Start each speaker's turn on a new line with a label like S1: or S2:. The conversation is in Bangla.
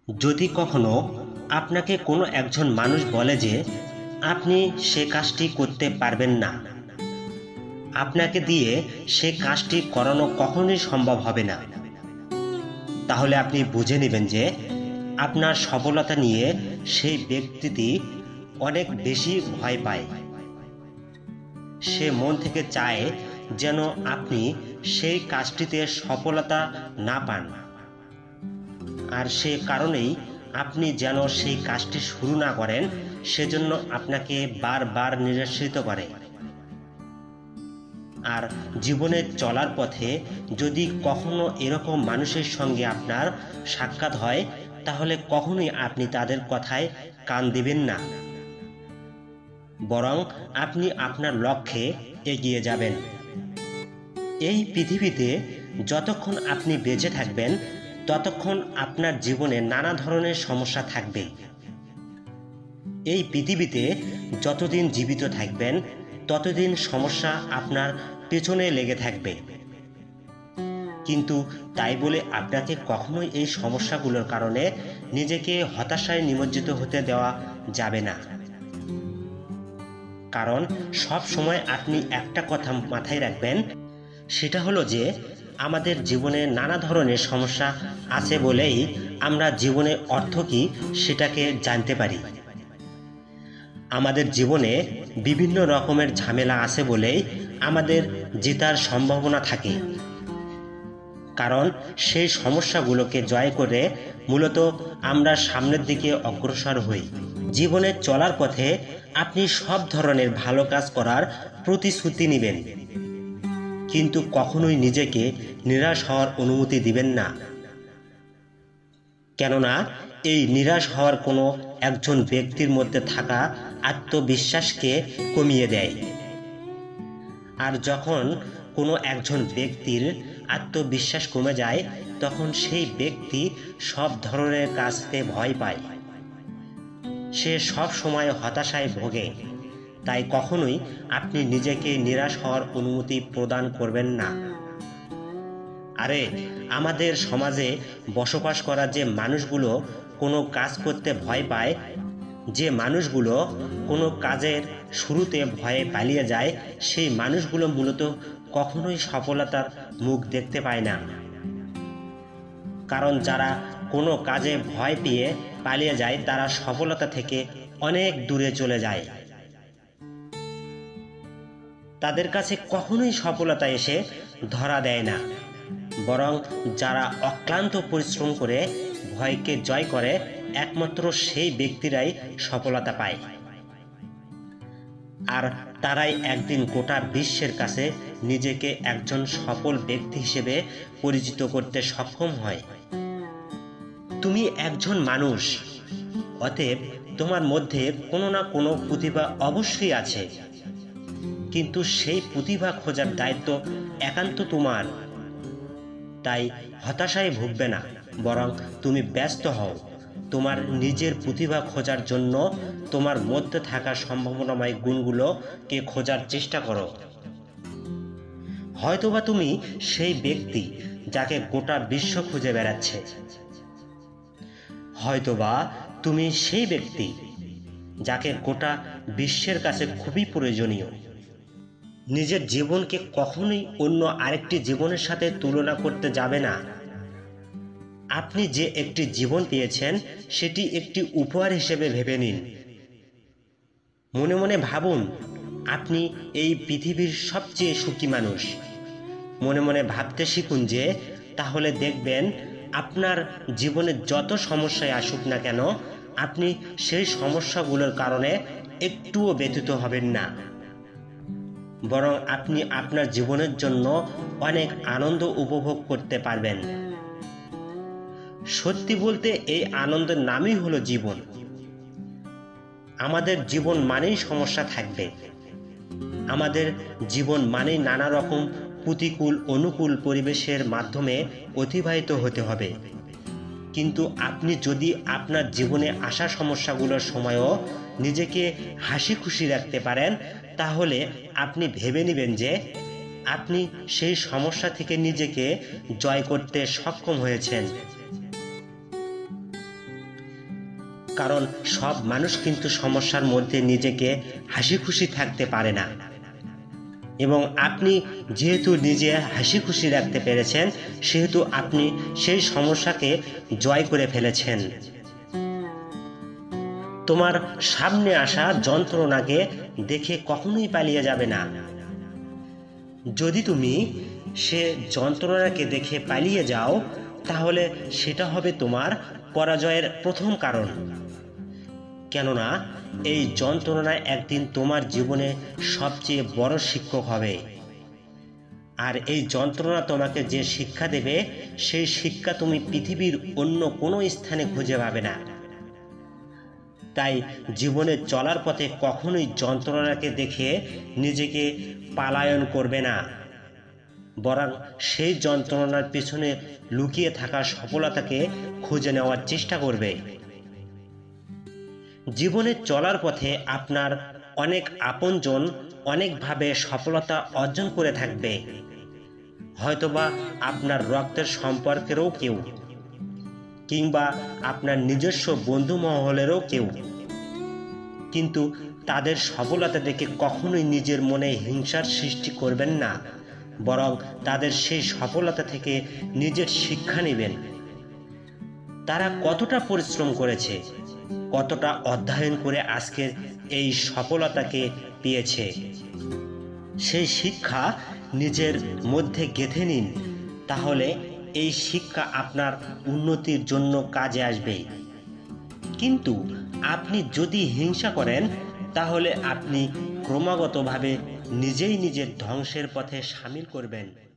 S1: যদি কখনো আপনাকে কোনো একজন মানুষ বলে যে আপনি সে কাজটি করতে পারবেন না, আপনাকে দিয়ে সে কাজটি করানো কখনোই সম্ভব হবে না, তাহলে আপনি বুঝে নেবেন যে আপনার সফলতা নিয়ে সেই ব্যক্তিটি অনেক বেশি ভয় পায়। সে মন থেকে চায় যেন আপনি সেই কাজটিতে সফলতা না পান, আর সে কারণেই আপনি যেন সেই কাজটি শুরু না করেন, সেজন্য আপনাকে বারবার নিরাশ্রিত করে। আর জীবনে চলার পথে যদি কখনো এরকম মানুষের সঙ্গে আপনার সাক্ষাৎ হয়, তাহলে কখনোই আপনি তাদের কথায় কান দিবেন না, বরং আপনি আপনার লক্ষ্যে এগিয়ে যাবেন। এই পৃথিবীতে যতক্ষণ আপনি বেঁচে থাকবেন, ততক্ষণ আপনার জীবনে নানা ধরনের সমস্যা থাকবে। এই পৃথিবীতে যতদিন জীবিত থাকবেন, ততদিন সমস্যা আপনার পেছনে লেগে থাকবে। কিন্তু তাই বলে আপনাকে কখনোই এই সমস্যাগুলোর কারণে নিজেকে হতাশায় নিমজ্জিত হতে দেওয়া যাবে না। কারণ সব সময় আপনি একটা কথা মাথায় রাখবেন, সেটা হলো যে আমাদের জীবনে নানা ধরনের সমস্যা আছে বলেই আমরা জীবনে অর্থ কী সেটাকে জানতে পারি। আমাদের জীবনে বিভিন্ন রকমের ঝামেলা আছে বলেই আমাদের জেতার সম্ভাবনা থাকে। কারণ সেই সমস্যাগুলোকে জয় করে মূলত আমরা সামনের দিকে অগ্রসর হই। জীবনে চলার পথে আপনি সব ধরনের ভালো কাজ করার প্রতিশ্রুতি নেবেন, কিন্তু কখনোই নিজেকে নিরাশ হওয়ার অনুমতি দিবেন না। কেননা এই নিরাশ হওয়ার কোনো একজন ব্যক্তির মধ্যে থাকা আত্মবিশ্বাসকে কমিয়ে দেয়। আর যখন কোনো একজন ব্যক্তির আত্মবিশ্বাস কমে যায়, তখন সেই ব্যক্তি সব ধরনের কাজকে ভয় পায়। সে সব সময় হতাশায় ভোগে। তাই কখনোই আপনি নিজেকে নিরাশ হওয়ার অনুমতি প্রদান করবেন না। আরে আমাদের সমাজে বসবাস করা যে মানুষগুলো কোনো কাজ করতে ভয় পায়, যে মানুষগুলো কোনো কাজের শুরুতে ভয়ে পালিয়ে যায়, সেই মানুষগুলো মূলত কখনোই সফলতার মুখ দেখতে পায় না। কারণ যারা কোনো কাজে ভয় পেয়ে পালিয়ে যায়, তারা সফলতা থেকে অনেক দূরে চলে যায়। তাদের কাছে কখনোই সফলতা এসে ধরা দেয় না, বরং যারা অক্লান্ত পরিশ্রম করে ভয়কে জয় করে, একমাত্র সেই ব্যক্তিরাই সফলতা পায়। আর তারাই একদিন গোটা বিশ্বের কাছে নিজেকে একজন সফল ব্যক্তি হিসেবে পরিচিত করতে সক্ষম হয়। তুমি একজন মানুষ, অতএব তোমার মধ্যে কোনো না কোনো প্রতিভা অবশ্যই আছে, কিন্তু সেই প্রতিভা খোঁজার দায়িত্ব একান্ত তোমার। তাই হতাশায় ভুগবে না, বরং তুমি ব্যস্ত হও তোমার নিজের প্রতিভা খোঁজার জন্য। তোমার মধ্যে থাকা সম্ভাবনাময় গুণগুলোকে খোঁজার চেষ্টা করো। হয়তোবা তুমি সেই ব্যক্তি যাকে গোটা বিশ্ব খুঁজে বেড়াচ্ছে। হয়তোবা তুমি সেই ব্যক্তি যাকে গোটা বিশ্বের কাছে খুবই প্রয়োজনীয়। নিজের জীবনকে কখনোই অন্য আরেকটি জীবনের সাথে তুলনা করতে যাবে না। আপনি যে একটি জীবন পেয়েছেন, সেটি একটি উপহার হিসেবে ভেবে নিন। মনে মনে ভাবুন আপনি এই পৃথিবীর সবচেয়ে সুখী মানুষ। মনে মনে ভাবতে শিখুন যে, তাহলে দেখবেন আপনার জীবনে যত সমস্যায় আসুক না কেন, আপনি সেই সমস্যাগুলোর কারণে একটুও ব্যথিত হবেন না, বরং আপনি আপনার জীবনের জন্য অনেক আনন্দ উপভোগ করতে পারবেন। সত্যি বলতে এই আনন্দের নামই হলো জীবন। আমাদের জীবন মানেই সমস্যা থাকবে, আমাদের জীবন মানেই নানা রকম প্রতিকূল অনুকূল পরিবেশের মাধ্যমে অতিবাহিত হতে হবে। কিন্তু আপনি যদি আপনার জীবনে আসা সমস্যাগুলোর সময়ও নিজেকে হাসি খুশি রাখতে পারেন, তাহলে আপনি ভেবে নেবেন যে আপনি সেই সমস্যা থেকে নিজেকে জয় করতে সক্ষম হয়েছেন। কারণ সব মানুষ কিন্তু সমস্যার মধ্যে নিজেকে হাসি খুশি থাকতে পারে না, এবং আপনি যেহেতু নিজে হাসি খুশি রাখতে পেরেছেন, সেহেতু আপনি সেই সমস্যাকে জয় করে ফেলেছেন। তোমার সামনে আসা যন্ত্রণাকে দেখে কখনোই পালিয়ে যাবে না। যদি তুমি সে যন্ত্রণাকে দেখে পালিয়ে যাও, তাহলে সেটা হবে তোমার পরাজয়ের প্রথম কারণ। কেননা এই যন্ত্রণা একদিন তোমার জীবনে সবচেয়ে বড় শিক্ষক হবে। আর এই যন্ত্রণা তোমাকে যে শিক্ষা দেবে, সেই শিক্ষা তুমি পৃথিবীর অন্য কোনো স্থানে খুঁজে পাবে না। তাই জীবনে চলার পথে কখনোই যন্ত্রণাকে দেখে নিজেকে পলায়ন করবে না, বরং সেই যন্ত্রণার পেছনে লুকিয়ে থাকা সফলতাকে খুঁজে নেওয়ার চেষ্টা করবে। জীবনে চলার পথে আপনার অনেক আপনজন অনেকভাবে সফলতা অর্জন করে থাকবে, হয়তোবা আপনার রক্তের সম্পর্কেরও কেউ, কিংবা আপনার নিজস্ব বন্ধু মহলেরও কেউ। কিন্তু তাদের সফলতা দেখে কখনোই নিজের মনে হিংসার সৃষ্টি করবেন না, বরং তাদের সেই সফলতা থেকে নিজের শিক্ষা নেবেন। তারা কতটা পরিশ্রম করেছে, কতটা অধ্যয়ন করে আজকের এই সফলতাকে পেয়েছে, সেই শিক্ষা নিজের মধ্যে গেঁথে নিন। তাহলে এই শিক্ষা আপনার উন্নতির জন্য কাজে আসবে। কিন্তু আপনি যদি হিংসা করেন, তাহলে আপনি ক্রমাগতভাবে নিজেই নিজের ধ্বংসের পথে সামিল করবেন।